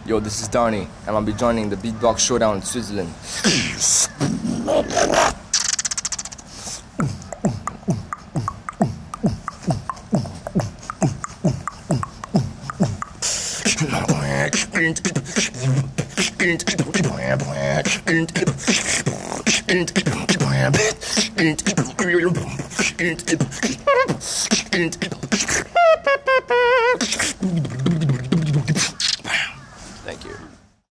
Yo, this is Dharni, and I'll be joining the Beatbox Showdown in Switzerland.